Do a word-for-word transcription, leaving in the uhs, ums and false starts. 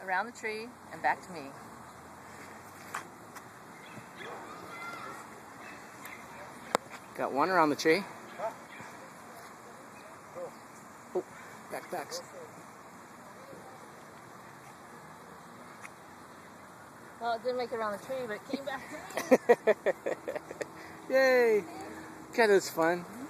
around the tree, and back to me. Got one around the tree. Oh, backpacks. Well, it didn't make it around the tree, but it came back to me. Yay! God, it was fun.